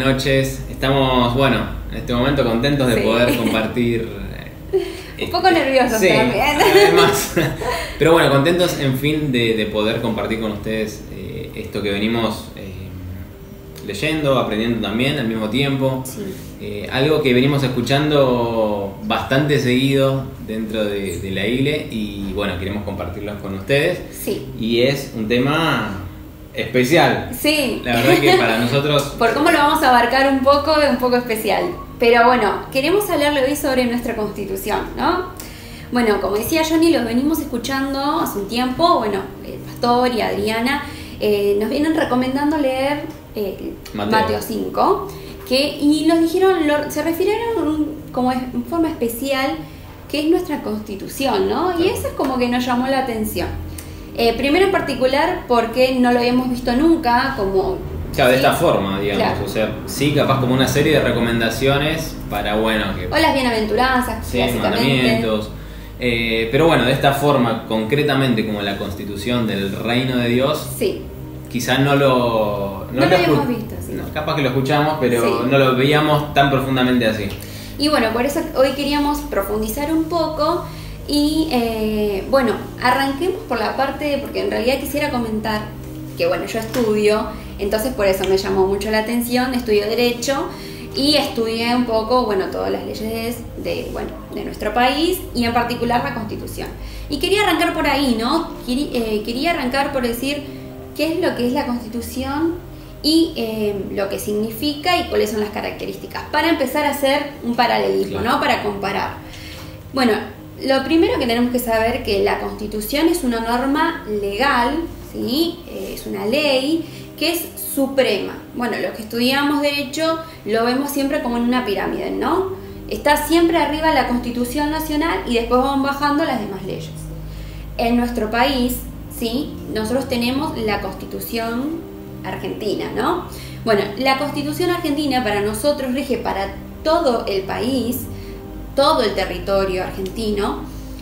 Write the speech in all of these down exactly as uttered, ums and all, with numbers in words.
noches. Estamos, bueno, en este momento contentos de Sí. poder compartir. Eh, Un poco nerviosos sí, también. Además. Pero bueno, contentos en fin de, de poder compartir con ustedes eh, esto que venimos eh, leyendo, aprendiendo también al mismo tiempo. Sí. Eh, algo que venimos escuchando bastante seguido dentro de, de la Igle y bueno, queremos compartirlos con ustedes. Sí. Y es un tema especial. Sí. La verdad que para nosotros... Por cómo lo vamos a abarcar un poco, es un poco especial. Pero bueno, queremos hablarle hoy sobre nuestra Constitución, ¿no? Bueno, como decía Johnny, los venimos escuchando hace un tiempo. Bueno, el pastor y Adriana eh, nos vienen recomendando leer eh, Mateo. Mateo cinco. Que, y nos dijeron, lo, se refirieron como es, en forma especial, que es nuestra Constitución, ¿no? Y eso es como que nos llamó la atención. Eh, primero en particular porque no lo habíamos visto nunca, como... Claro, de ¿sí? esta forma, digamos. Claro. O sea, sí, capaz como una serie de recomendaciones para, bueno, que... O las bienaventuranzas, Sí, básicamente. mandamientos. Eh, pero bueno, de esta forma, concretamente como la Constitución del Reino de Dios, Sí. quizás no lo... No lo habíamos visto, sí. No, capaz que lo escuchamos, pero Sí. no lo veíamos tan profundamente así. Y bueno, por eso hoy queríamos profundizar un poco y eh, bueno, arranquemos por la parte, porque en realidad quisiera comentar que bueno, yo estudio, entonces por eso me llamó mucho la atención, estudio Derecho y estudié un poco, bueno, todas las leyes de, bueno, de nuestro país y en particular la Constitución. Y quería arrancar por ahí, ¿no? Quería, eh, quería arrancar por decir qué es lo que es la Constitución y eh, lo que significa y cuáles son las características, para empezar a hacer un paralelismo, Claro. ¿no? Para comparar. Bueno, lo primero que tenemos que saber que la Constitución es una norma legal, ¿sí? Eh, es una ley que es suprema. Bueno, los que estudiamos Derecho lo vemos siempre como en una pirámide, ¿no? Está siempre arriba la Constitución Nacional y después van bajando las demás leyes. En nuestro país, ¿sí? Nosotros tenemos la Constitución Argentina, ¿no? Bueno, la Constitución Argentina para nosotros rige para todo el país, todo el territorio argentino,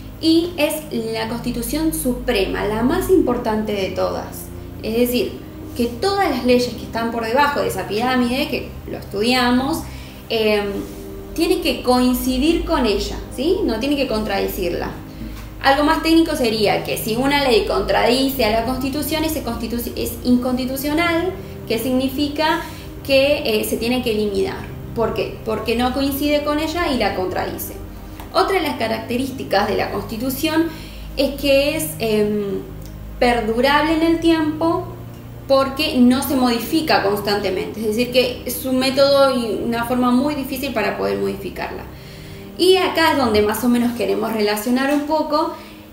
y es la Constitución Suprema, la más importante de todas. Es decir, que todas las leyes que están por debajo de esa pirámide, que lo estudiamos, eh, tienen que coincidir con ella, ¿sí? No tiene que contradecirla. Algo más técnico sería que si una ley contradice a la Constitución, ese constitu- es inconstitucional, que significa que eh, se tiene que eliminar. ¿Por qué? Porque no coincide con ella y la contradice. Otra de las características de la Constitución es que es eh, perdurable en el tiempo porque no se modifica constantemente. Es decir, que es un método y una forma muy difícil para poder modificarla. Y acá es donde más o menos queremos relacionar un poco.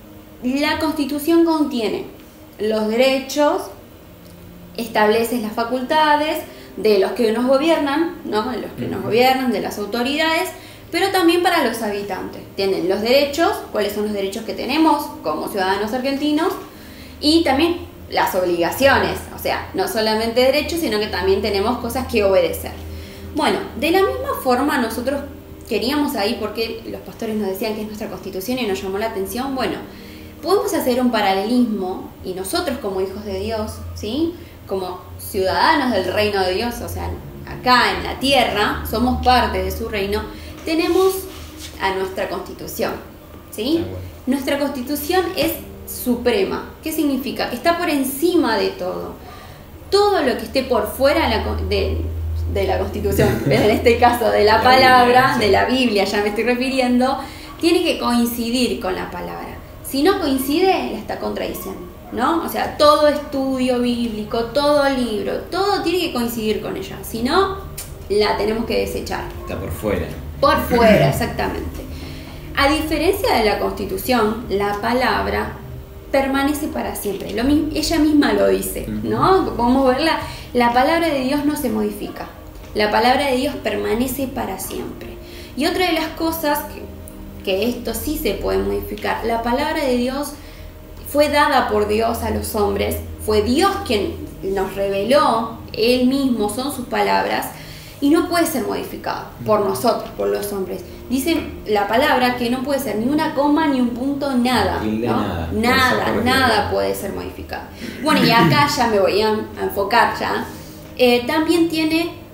La Constitución contiene los derechos, establece las facultades de los que nos gobiernan, ¿no? De los que nos gobiernan, de las autoridades, pero también para los habitantes. Tienen los derechos, cuáles son los derechos que tenemos como ciudadanos argentinos, y también las obligaciones, o sea, no solamente derechos, sino que también tenemos cosas que obedecer. Bueno, de la misma forma nosotros queríamos ahí, porque los pastores nos decían que es nuestra Constitución y nos llamó la atención, bueno, podemos hacer un paralelismo y nosotros como hijos de Dios, ¿sí? Como ciudadanos del reino de Dios, o sea, acá en la tierra, somos parte de su reino, tenemos a nuestra Constitución, ¿sí? Ah, bueno. Nuestra Constitución es suprema. ¿Qué significa? Que está por encima de todo. Todo lo que esté por fuera de la, de, de la Constitución, en este caso de la, La palabra, Biblia, sí. de la Biblia, ya me estoy refiriendo, tiene que coincidir con la palabra. Si no coincide, la está contradiciendo, ¿no? O sea, todo estudio bíblico, todo libro, todo tiene que coincidir con ella. Si no, la tenemos que desechar. Está por fuera. Por fuera, exactamente. A diferencia de la Constitución, la palabra permanece para siempre. Lo, ella misma lo dice, ¿no? Podemos verla. La palabra de Dios no se modifica. La palabra de Dios permanece para siempre. Y otra de las cosas que, que esto sí se puede modificar, la palabra de Dios fue dada por Dios a los hombres, fue Dios quien nos reveló, Él mismo, son sus palabras, y no puede ser modificado por nosotros, por los hombres. Dice la palabra que no puede ser ni una coma, ni un punto, nada, Tilde, ¿no? nada. Nada, Eso nada puede ser modificado. Bueno, y acá ya me voy a enfocar ya. Eh, también tiene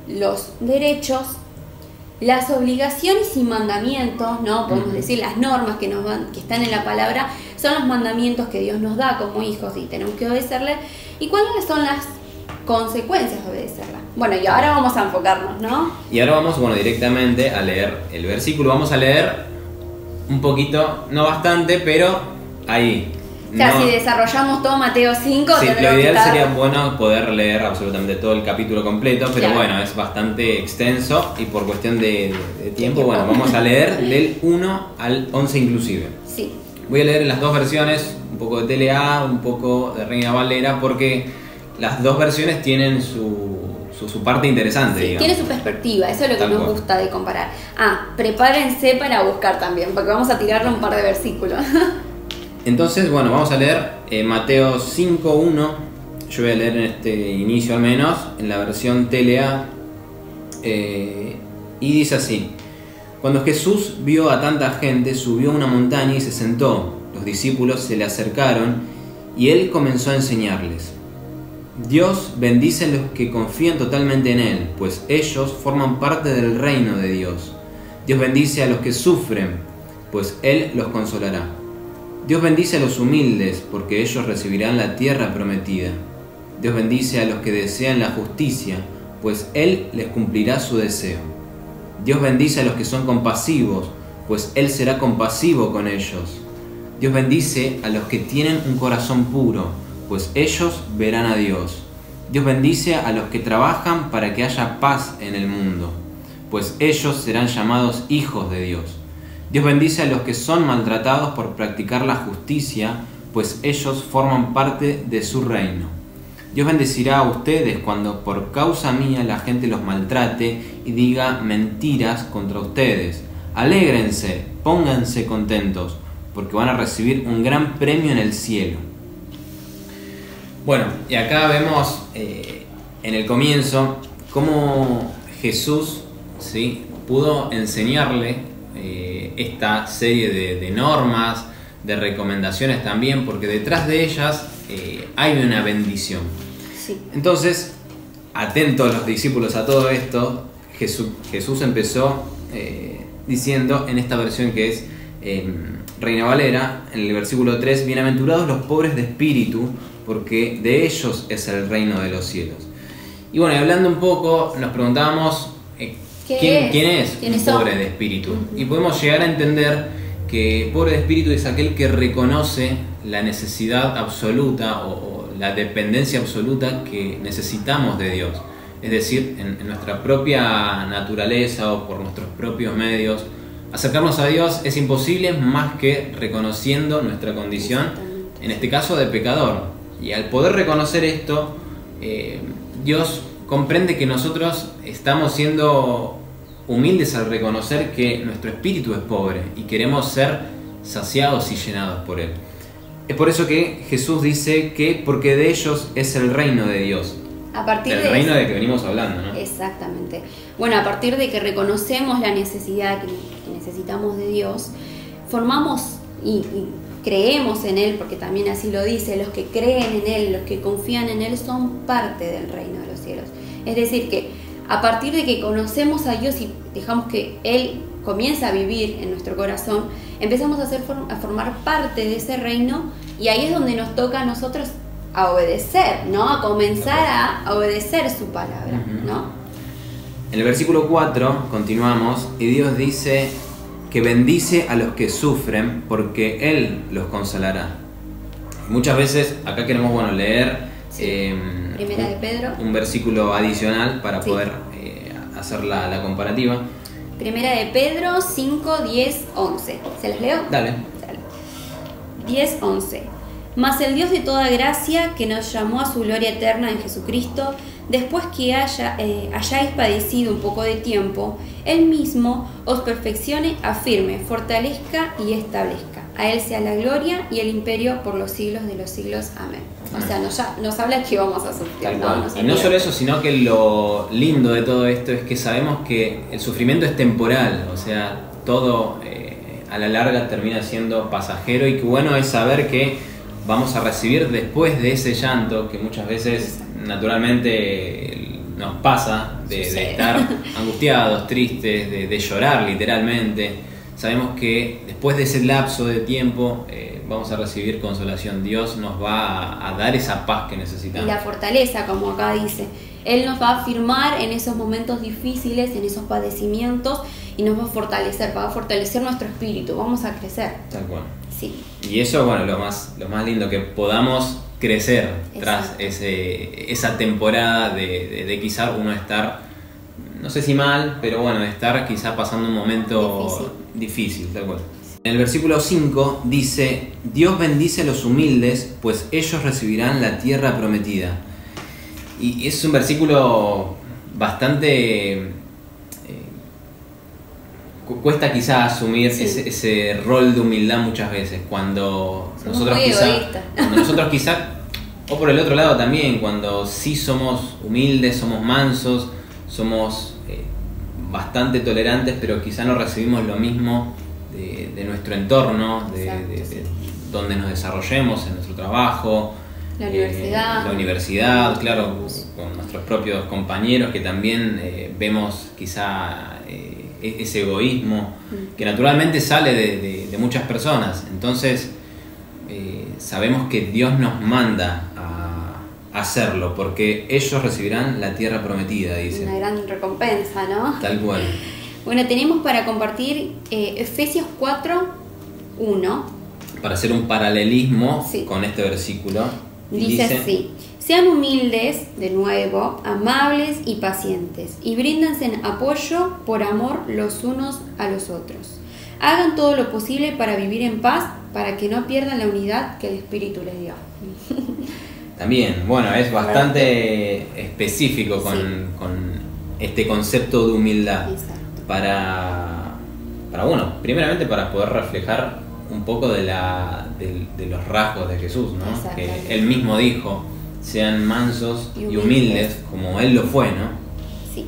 los derechos, las obligaciones y mandamientos, ¿no? Podemos decir las normas que nos van, que están en la palabra, son los mandamientos que Dios nos da como hijos y tenemos que obedecerle. ¿Y cuáles son las consecuencias de obedecerla? Bueno, y ahora vamos a enfocarnos, ¿no? Y ahora vamos, bueno, directamente a leer el versículo. Vamos a leer un poquito, no bastante, pero ahí. O sea, no, si desarrollamos todo Mateo cinco, sí, tendremos lo ideal que estar... sería bueno poder leer absolutamente todo el capítulo completo, pero claro, bueno, es bastante extenso y por cuestión de, de, de tiempo, tiempo, bueno, vamos a leer del uno al once inclusive. Sí. Voy a leer en las dos versiones, un poco de T L A, un poco de Reina Valera, porque las dos versiones tienen su, su, su parte interesante, Sí, digamos. tiene su perspectiva, eso es lo que Tal nos cual. gusta de comparar. Ah, prepárense para buscar también, porque vamos a tirarle un par de versículos. Entonces, bueno, vamos a leer eh, Mateo cinco uno. Yo voy a leer en este inicio al menos, en la versión T L A. Eh, y dice así: Cuando Jesús vio a tanta gente, subió a una montaña y se sentó. Los discípulos se le acercaron y él comenzó a enseñarles. Dios bendice a los que confían totalmente en él, pues ellos forman parte del reino de Dios. Dios bendice a los que sufren, pues él los consolará. Dios bendice a los humildes, porque ellos recibirán la tierra prometida. Dios bendice a los que desean la justicia, pues él les cumplirá su deseo. Dios bendice a los que son compasivos, pues él será compasivo con ellos. Dios bendice a los que tienen un corazón puro, pues ellos verán a Dios. Dios bendice a los que trabajan para que haya paz en el mundo, pues ellos serán llamados hijos de Dios. Dios bendice a los que son maltratados por practicar la justicia, pues ellos forman parte de su reino. Dios bendecirá a ustedes cuando por causa mía la gente los maltrate y diga mentiras contra ustedes. Alégrense, pónganse contentos, porque van a recibir un gran premio en el cielo. Bueno, y acá vemos eh, en el comienzo cómo Jesús, ¿sí?, pudo enseñarle eh, esta serie de, de normas, de recomendaciones también, porque detrás de ellas eh, hay una bendición. Sí. Entonces, atentos los discípulos a todo esto, Jesús, Jesús empezó eh, diciendo en esta versión que es eh, Reina Valera, en el versículo tres: Bienaventurados los pobres de espíritu, porque de ellos es el reino de los cielos. Y bueno, y hablando un poco, nos preguntábamos eh, ¿quién, es? ¿quién es ¿Quiénes un son? pobre de espíritu? Y podemos llegar a entender que pobre de espíritu es aquel que reconoce la necesidad absoluta o, o la dependencia absoluta que necesitamos de Dios. Es decir, en, en nuestra propia naturaleza o por nuestros propios medios, acercarnos a Dios es imposible más que reconociendo nuestra condición, en este caso de pecador. Y al poder reconocer esto, eh, Dios comprende que nosotros estamos siendo humildes al reconocer que nuestro espíritu es pobre y queremos ser saciados y llenados por Él. Es por eso que Jesús dice que porque de ellos es el reino de Dios. A partir El de reino eso. de que venimos hablando, ¿no? Exactamente. Bueno, a partir de que reconocemos la necesidad que, que necesitamos de Dios, formamos y, y creemos en Él, porque también así lo dice, los que creen en Él, los que confían en Él son parte del reino de los cielos. Es decir, que a partir de que conocemos a Dios y dejamos que Él comienza a vivir en nuestro corazón, empezamos a, hacer, a formar parte de ese reino, y ahí es donde nos toca a nosotros a obedecer, ¿no? A comenzar a, a obedecer su palabra, ¿no? En el versículo cuatro continuamos y Dios dice que bendice a los que sufren porque Él los consolará. Muchas veces acá queremos, bueno, leer Sí. eh, Primera de Pedro. un, un versículo adicional para Sí. poder eh, hacer la, la comparativa. Primera de Pedro cinco, diez, once. ¿Se las leo? Dale. Dale. diez, once. Mas el Dios de toda gracia, que nos llamó a su gloria eterna en Jesucristo, después que haya, eh, hayáis padecido un poco de tiempo, Él mismo os perfeccione, afirme, fortalezca y establezca. A Él sea la gloria y el imperio por los siglos de los siglos. Amén. O sea, nos, ya- nos habla que vamos a sufrir. Tal ¿no? cual. Nos Y no olvida. solo eso, sino que lo lindo de todo esto es que sabemos que el sufrimiento es temporal, o sea, todo eh, a la larga termina siendo pasajero, y que bueno es saber que vamos a recibir después de ese llanto, que muchas veces naturalmente nos pasa de, de estar angustiados, tristes, de, de llorar literalmente, sabemos que después de ese lapso de tiempo eh, vamos a recibir consolación. Dios nos va a, a dar esa paz que necesitamos. Y la fortaleza, como acá dice. Él nos va a afirmar en esos momentos difíciles, en esos padecimientos, y nos va a fortalecer, va a fortalecer nuestro espíritu, vamos a crecer. Tal cual. Sí. Y eso, bueno, lo más, lo más lindo, que podamos crecer. Exacto. Tras ese, esa temporada de, de, de quizá uno estar, no sé si mal, pero bueno, de estar quizá pasando un momento difícil, difícil tal cual. En el versículo cinco dice: Dios bendice a los humildes, pues ellos recibirán la tierra prometida. Y es un versículo bastante... Eh, cuesta quizá asumir sí. ese, ese rol de humildad muchas veces, cuando somos nosotros quizá, cuando nosotros quizá, o por el otro lado también, cuando sí somos humildes, somos mansos, somos eh, bastante tolerantes, pero quizá no recibimos lo mismo de, de nuestro entorno, de, Exacto, de, de, de donde nos desarrollemos en nuestro trabajo. La universidad. Eh, la universidad, claro, con nuestros propios compañeros, que también eh, vemos quizá eh, ese egoísmo que naturalmente sale de, de, de muchas personas. Entonces eh, sabemos que Dios nos manda a hacerlo, porque ellos recibirán la tierra prometida, dice. Una gran recompensa, ¿no? Tal cual. Bueno, tenemos para compartir eh, Efesios cuatro, uno. Para hacer un paralelismo sí. con este versículo. Dice, dice así: sean humildes, de nuevo, amables y pacientes, y bríndense en apoyo por amor los unos a los otros. Hagan todo lo posible para vivir en paz, para que no pierdan la unidad que el Espíritu les dio. También, bueno, es bastante específico con, sí. con este concepto de humildad. Exacto. Para, para, bueno, primeramente para poder reflejar un poco de, la, de, de los rasgos de Jesús, ¿no? Que él mismo dijo: sean mansos y humildes, y humildes como él lo fue, ¿no? Sí.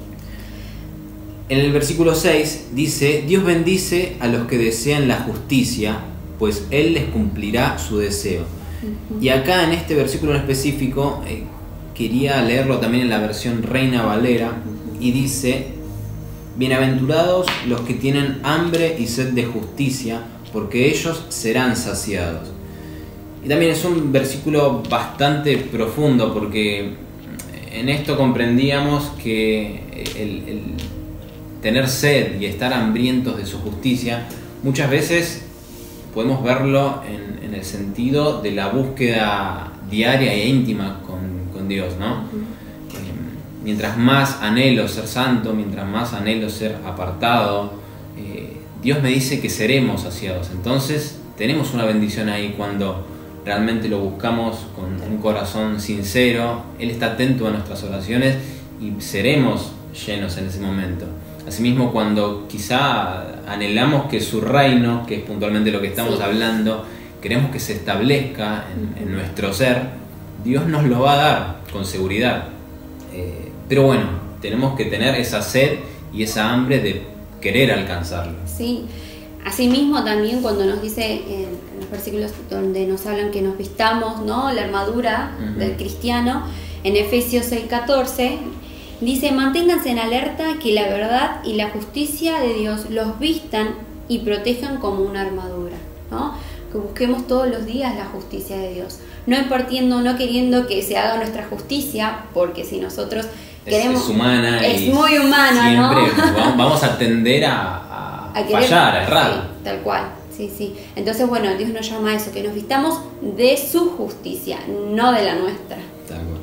En el versículo seis dice: Dios bendice a los que desean la justicia, pues él les cumplirá su deseo. Uh-huh. Y acá en este versículo en específico eh, quería leerlo también en la versión Reina Valera, uh-huh. y dice: bienaventurados los que tienen hambre y sed de justicia, porque ellos serán saciados. Y también es un versículo bastante profundo, porque en esto comprendíamos que el, el tener sed y estar hambrientos de su justicia, muchas veces podemos verlo en, en el sentido de la búsqueda diaria e íntima con, con Dios, ¿no? Uh-huh. eh, mientras más anhelo ser santo, mientras más anhelo ser apartado, eh, Dios me dice que seremos saciados. Entonces tenemos una bendición ahí cuando realmente lo buscamos con un corazón sincero. Él está atento a nuestras oraciones y seremos llenos en ese momento. Asimismo, cuando quizá anhelamos que su reino, que es puntualmente lo que estamos sí. hablando, queremos que se establezca en, en nuestro ser, Dios nos lo va a dar con seguridad. Eh, pero bueno, tenemos que tener esa sed y esa hambre de querer alcanzarlo. Sí, asimismo también cuando nos dice en los versículos donde nos hablan que nos vistamos, ¿no?, la armadura uh-huh. del cristiano, en Efesios seis catorce dice: manténganse en alerta, que la verdad y la justicia de Dios los vistan y protejan como una armadura, ¿no? Que busquemos todos los días la justicia de Dios, no impartiendo, no queriendo que se haga nuestra justicia, porque si nosotros queremos, es humana, es y muy humana, siempre ¿no? vamos a tender a, a, a querer, fallar, a errar. Sí, tal cual, sí, sí. Entonces, bueno, Dios nos llama a eso, que nos vistamos de su justicia, no de la nuestra. Tal cual.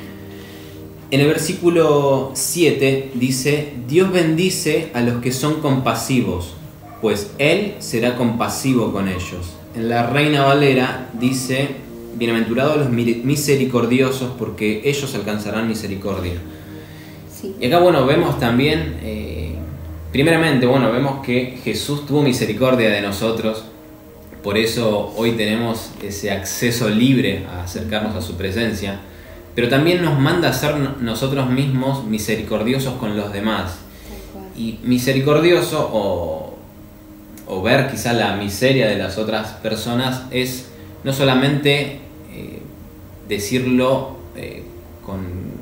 En el versículo siete dice: Dios bendice a los que son compasivos, pues Él será compasivo con ellos. En la Reina Valera dice: bienaventurados los misericordiosos, porque ellos alcanzarán misericordia. Sí. Y acá, bueno, vemos también, eh, primeramente, bueno, vemos que Jesús tuvo misericordia de nosotros, por eso hoy tenemos ese acceso libre a acercarnos a su presencia, pero también nos manda a ser nosotros mismos misericordiosos con los demás. Y misericordioso, o, o ver quizá la miseria de las otras personas, es no solamente eh, decirlo eh, con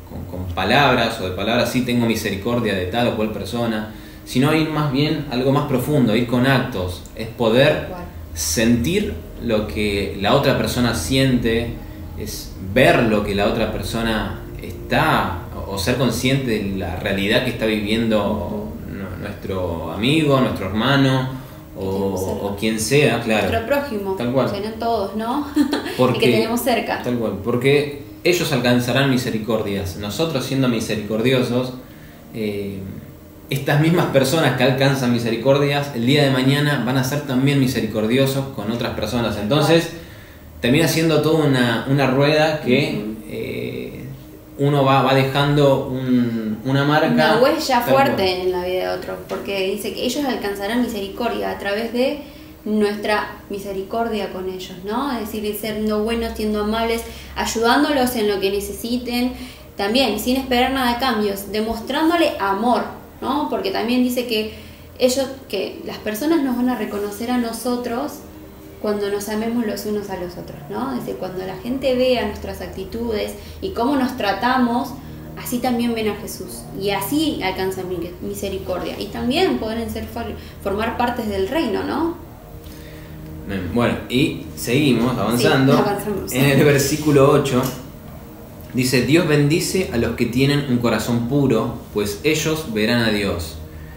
con, con palabras o de palabras, sí tengo misericordia de tal o cual persona, sino ir más bien algo más profundo, ir con actos, es poder sentir lo que la otra persona siente, es ver lo que la otra persona está, o ser consciente de la realidad que está viviendo nuestro amigo, nuestro hermano, o, o quien sea, claro. Nuestro prójimo, tal cual. O sea, no todos, ¿no? Porque, y que tenemos cerca. Tal cual, porque ellos alcanzarán misericordias. Nosotros siendo misericordiosos, eh, estas mismas personas que alcanzan misericordias, el día de mañana van a ser también misericordiosos con otras personas. Entonces, termina siendo toda una, una rueda que uh-huh. eh, uno va, va dejando un, una marca. Una huella fuerte en la vida de otros, porque dice que ellos alcanzarán misericordia a través de nuestra misericordia con ellos, ¿no? Es decir, siendo buenos, siendo amables, ayudándolos en lo que necesiten, también sin esperar nada de cambios, demostrándole amor, ¿no? Porque también dice que ellos, que las personas nos van a reconocer a nosotros cuando nos amemos los unos a los otros, ¿no? Es decir, cuando la gente vea nuestras actitudes y cómo nos tratamos, así también ven a Jesús y así alcanzan misericordia y también pueden ser formar partes del reino, ¿no? Bueno, y seguimos avanzando. Sí, avanzamos. En el versículo ocho dice: Dios bendice a los que tienen un corazón puro, pues ellos verán a Dios.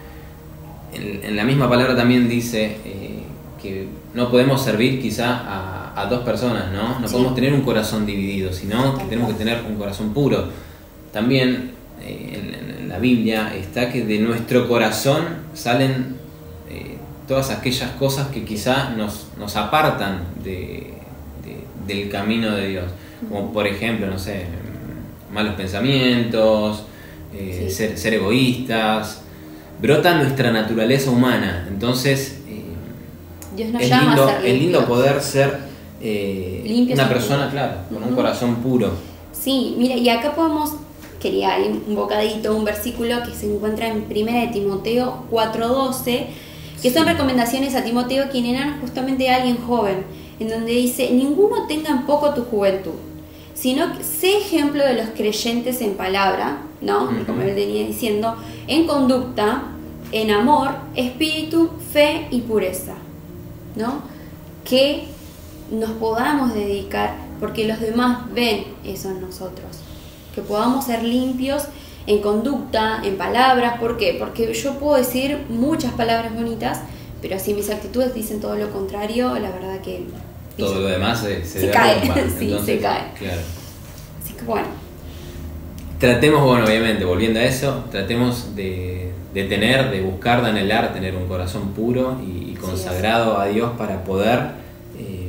En, en la misma palabra también dice eh, que no podemos servir quizá a, a dos personas, ¿no? No sí. podemos tener un corazón dividido, sino que tenemos que tener un corazón puro. También eh, en, en la Biblia está que de nuestro corazón salen eh, todas aquellas cosas que quizá nos, nos apartan de, de, del camino de Dios. Como por ejemplo, no sé, malos pensamientos, eh, sí. ser, ser egoístas. Brota nuestra naturaleza humana. Entonces, eh, Dios nos es, llama lindo, a ser es lindo poder ser eh, una persona, claro, con uh-huh. un corazón puro. Sí, mira, y acá podemos, quería ir un bocadito, un versículo que se encuentra en primera de Timoteo cuatro doce, que sí. son recomendaciones a Timoteo, quien era justamente alguien joven, en donde dice: ninguno tenga en poco tu juventud, sino que sé ejemplo de los creyentes en palabra, ¿no? Uh-huh. Como él venía diciendo, en conducta, en amor, espíritu, fe y pureza, ¿no? Que nos podamos dedicar, porque los demás ven eso en nosotros, que podamos ser limpios en conducta, en palabras. ¿Por qué? Porque yo puedo decir muchas palabras bonitas, pero si mis actitudes dicen todo lo contrario, la verdad que todo lo demás se, se, se cae, sí, Entonces, se cae. Claro. Así que bueno. Tratemos, bueno, obviamente, volviendo a eso, tratemos de, de tener, de buscar, de anhelar, tener un corazón puro y, y consagrado sí, a Dios para poder eh,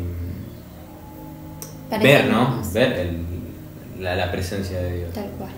para ver, ¿no? Ver el, la, la presencia de Dios. Tal cual.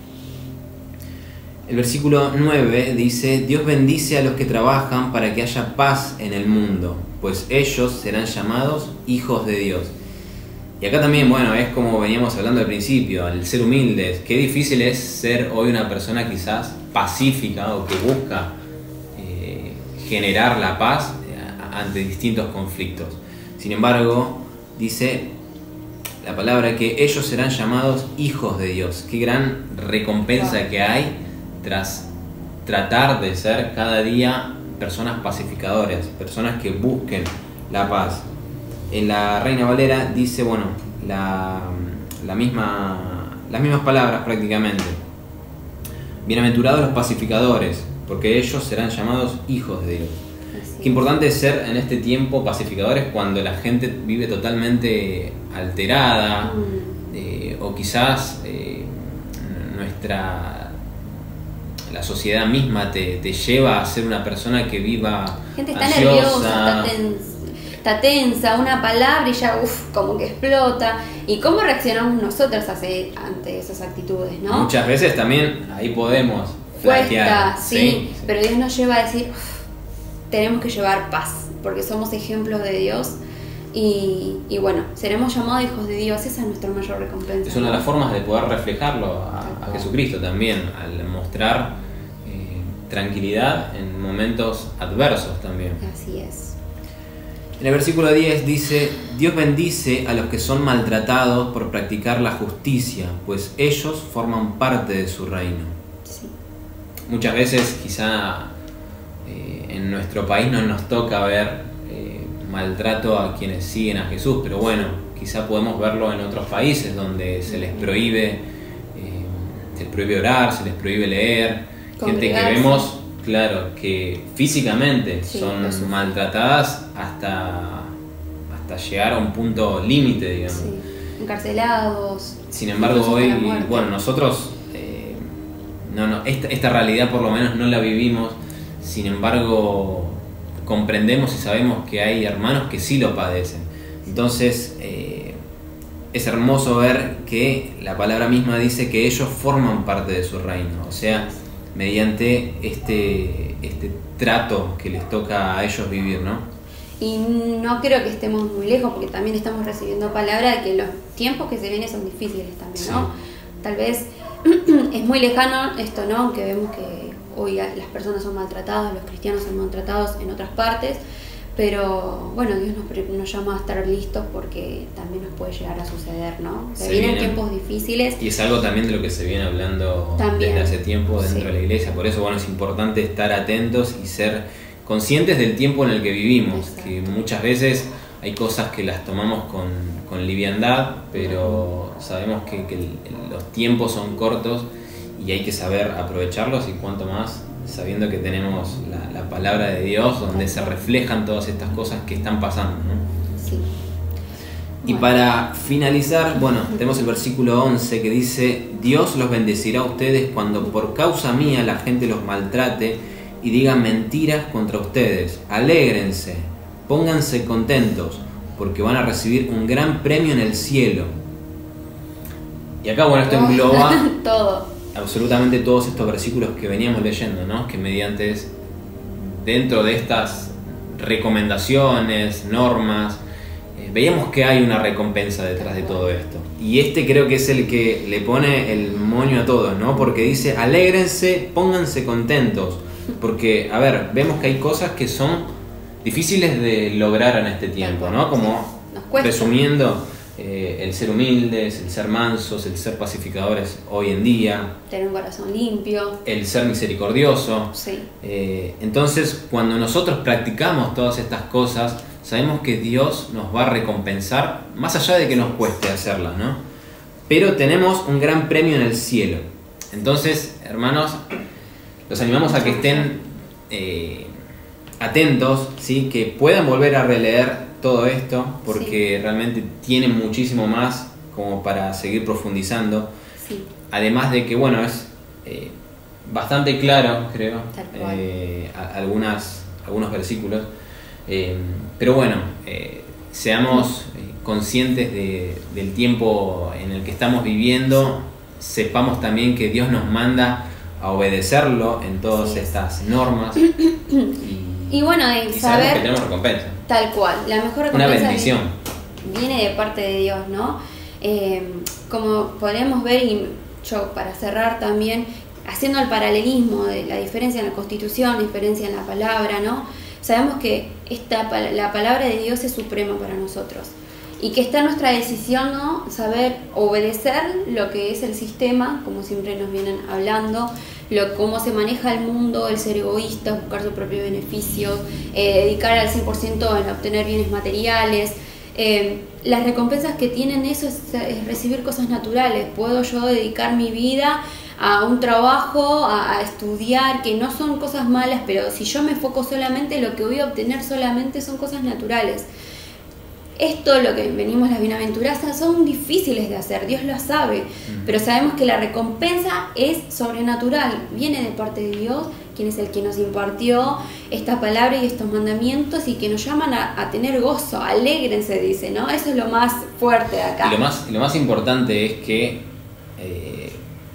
El versículo nueve dice: Dios bendice a los que trabajan para que haya paz en el mundo, pues ellos serán llamados hijos de Dios. Y acá también, bueno, es como veníamos hablando al principio, el ser humildes. Qué difícil es ser hoy una persona quizás pacífica o que busca eh, generar la paz ante distintos conflictos. Sin embargo, dice la palabra que ellos serán llamados hijos de Dios. Qué gran recompensa wow. que hay tras tratar de ser cada día personas pacificadoras, personas que busquen la paz. En la Reina Valera dice, bueno, la, la misma, las mismas palabras prácticamente. Bienaventurados los pacificadores, porque ellos serán llamados hijos de Dios. Así Qué importante es ser en este tiempo pacificadores cuando la gente vive totalmente alterada, mm. eh, o quizás eh, nuestra... la sociedad misma te, te lleva a ser una persona que viva gente está ansiosa, nerviosa, está tensa, está tensa, una palabra y ya uf, como que explota. ¿Y cómo reaccionamos nosotros ante esas actitudes, no? Muchas veces también ahí podemos cuesta, sí, sí, pero Dios nos lleva a decir, uf, tenemos que llevar paz, porque somos ejemplos de Dios. Y, y bueno, seremos llamados hijos de Dios, esa es nuestra mayor recompensa. Es una de las formas de poder reflejarlo a, a Jesucristo también, al mostrar eh, tranquilidad en momentos adversos también. Así es. En el versículo diez dice: Dios bendice a los que son maltratados por practicar la justicia, pues ellos forman parte de su reino. Sí. Muchas veces quizá eh, en nuestro país no nos toca ver eh, maltrato a quienes siguen a Jesús, pero bueno, quizá podemos verlo en otros países donde se les prohíbe, eh, se les prohíbe orar, se les prohíbe leer, gente que vemos, claro, que físicamente sí, son maltratadas hasta, hasta llegar a un punto límite, digamos. Sí. Encarcelados. Sin embargo, hoy, bueno, nosotros, eh, no, no, esta, esta realidad por lo menos no la vivimos, sin embargo, comprendemos y sabemos que hay hermanos que sí lo padecen. Entonces, eh, es hermoso ver que la palabra misma dice que ellos forman parte de su reino, o sea, mediante este, este trato que les toca a ellos vivir, ¿no? Y no creo que estemos muy lejos, porque también estamos recibiendo palabra de que los tiempos que se vienen son difíciles también, ¿no? Sí. Tal vez es muy lejano esto, ¿no? Aunque vemos que hoy las personas son maltratadas, los cristianos son maltratados en otras partes, pero bueno, Dios nos, nos llama a estar listos porque también nos puede llegar a suceder, ¿no? Se, se vienen, vienen tiempos difíciles. Y es algo también de lo que se viene hablando también desde hace tiempo dentro sí. de la iglesia. Por eso, bueno, es importante estar atentos y ser conscientes del tiempo en el que vivimos. Exacto. Que muchas veces hay cosas que las tomamos con, con liviandad, pero uh-huh. sabemos que, que el, los tiempos son cortos y hay que saber aprovecharlos, y cuanto más sabiendo que tenemos la, la palabra de Dios donde se reflejan todas estas cosas que están pasando, ¿no? Sí. Y bueno, para finalizar, bueno, tenemos el versículo once que dice: Dios los bendecirá a ustedes cuando por causa mía la gente los maltrate y diga mentiras contra ustedes. Alégrense, pónganse contentos, porque van a recibir un gran premio en el cielo. Y acá, bueno, esto engloba todo. Absolutamente todos estos versículos que veníamos leyendo, ¿no? Que mediante, dentro de estas recomendaciones, normas, eh, veíamos que hay una recompensa detrás de todo esto. Y este creo que es el que le pone el moño a todos, ¿no? Porque dice: alégrense, pónganse contentos. Porque, a ver, vemos que hay cosas que son difíciles de lograr en este tiempo, ¿no? Como resumiendo, eh, el ser humildes, el ser mansos, el ser pacificadores hoy en día. Tener un corazón limpio. El ser misericordioso. Sí. Eh, entonces, cuando nosotros practicamos todas estas cosas, sabemos que Dios nos va a recompensar, más allá de que nos cueste hacerlas, ¿no? Pero tenemos un gran premio en el cielo. Entonces, hermanos, los animamos a que estén eh, atentos, ¿sí? Que puedan volver a releer todo esto, porque sí. realmente tiene muchísimo más como para seguir profundizando. Sí. Además de que, bueno, es eh, bastante claro, creo, eh, algunas, algunos versículos. Eh, pero bueno, eh, seamos eh, conscientes de, del tiempo en el que estamos viviendo. Sepamos también que Dios nos manda a obedecerlo en todas sí. estas normas. Y, y bueno, y, y saber que tenemos recompensa. Tal cual, la mejor recompensa una bendición. Viene de parte de Dios, ¿no? Eh, como podemos ver, y yo para cerrar también, haciendo el paralelismo de la diferencia en la Constitución, la diferencia en la palabra, ¿no? Sabemos que esta, la palabra de Dios es suprema para nosotros. Y que está en nuestra decisión, ¿no? Saber obedecer lo que es el sistema, como siempre nos vienen hablando, lo, cómo se maneja el mundo, el ser egoísta, buscar su propio beneficio, eh, dedicar al cien por ciento en obtener bienes materiales. Eh, las recompensas que tienen eso es, es recibir cosas naturales. Puedo yo dedicar mi vida a un trabajo, a, a estudiar, que no son cosas malas, pero si yo me enfoco solamente, lo que voy a obtener solamente son cosas naturales. Esto, lo que venimos las bienaventuranzas, son difíciles de hacer, Dios lo sabe, mm. pero sabemos que la recompensa es sobrenatural, viene de parte de Dios, quien es el que nos impartió esta palabra y estos mandamientos y que nos llaman a, a tener gozo, alégrense, dice, ¿no? Eso es lo más fuerte de acá. Y lo más, y lo más importante es que eh,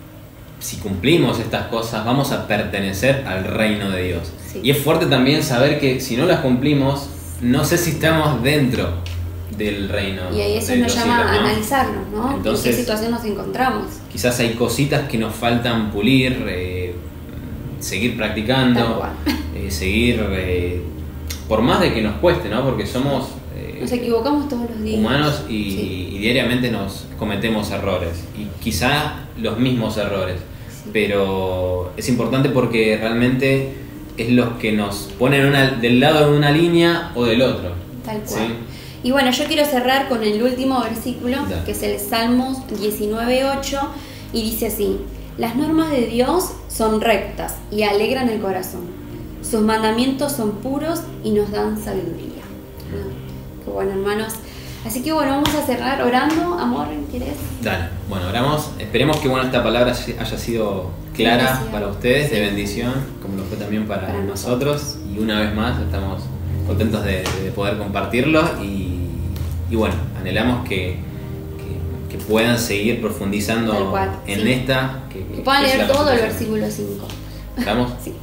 si cumplimos estas cosas vamos a pertenecer al reino de Dios. Sí. Y es fuerte también saber que si no las cumplimos, no sé si estamos dentro del reino. Y ahí eso nos llama cielos, ¿no? a analizarnos, ¿no? Entonces, ¿en qué situación nos encontramos? Quizás hay cositas que nos faltan pulir, eh, seguir practicando, eh, seguir eh, por más de que nos cueste, ¿no? Porque somos eh, nos equivocamos todos los días. Humanos y, sí. y diariamente nos cometemos errores. Y quizá los mismos errores. Sí. Pero es importante porque realmente es los que nos ponen una, del lado de una línea o del otro. Tal cual. ¿Sí? Y bueno, yo quiero cerrar con el último versículo, Dale. que es el Salmos diecinueve ocho, y dice así: las normas de Dios son rectas y alegran el corazón. Sus mandamientos son puros y nos dan sabiduría. ¿No? Qué bueno, hermanos. Así que bueno, vamos a cerrar orando. Amor, ¿quieres? Dale, bueno, oramos. Esperemos que bueno, esta palabra haya sido clara bendición. Para ustedes, sí. de bendición, como lo fue también para, para nosotros. nosotros. Y una vez más estamos contentos de, de poder compartirlo y, y bueno, anhelamos que, que, que puedan seguir profundizando cual, en sí. esta. Que, que puedan que leer es la todo el Constitución. versículo cinco. ¿Estamos? Sí.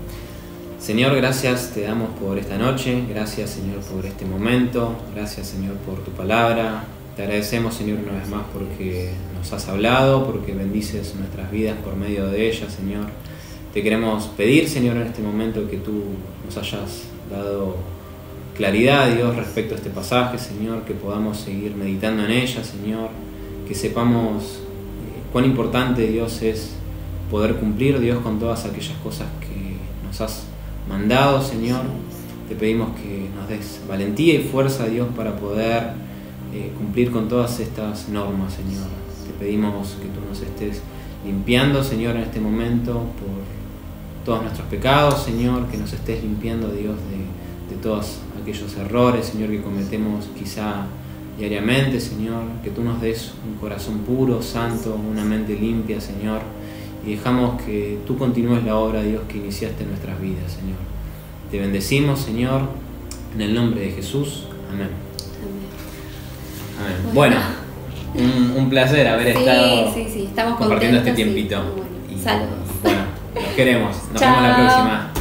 Señor, gracias te damos por esta noche, gracias Señor por este momento, gracias Señor por tu palabra. Te agradecemos Señor una vez más porque nos has hablado, porque bendices nuestras vidas por medio de ella, Señor. Te queremos pedir Señor en este momento que tú nos hayas dado claridad, Dios, respecto a este pasaje, Señor, que podamos seguir meditando en ella, Señor, que sepamos eh, cuán importante, Dios, es poder cumplir, Dios, con todas aquellas cosas que nos has mandado, Señor. Te pedimos que nos des valentía y fuerza, Dios, para poder eh, cumplir con todas estas normas, Señor. Te pedimos que tú nos estés limpiando, Señor, en este momento por todos nuestros pecados, Señor, que nos estés limpiando, Dios, de, de todos aquellos errores, Señor, que cometemos quizá diariamente, Señor, que tú nos des un corazón puro, santo, una mente limpia, Señor, y dejamos que tú continúes la obra, Dios, que iniciaste en nuestras vidas, Señor. Te bendecimos, Señor, en el nombre de Jesús. Amén. Amén. Amén. Bueno, un, un placer haber sí, estado sí, sí. Estamos compartiendo este contentos, tiempito. Sí. Bueno, y, saludos. Bueno, los queremos. Nos Chao. vemos la próxima.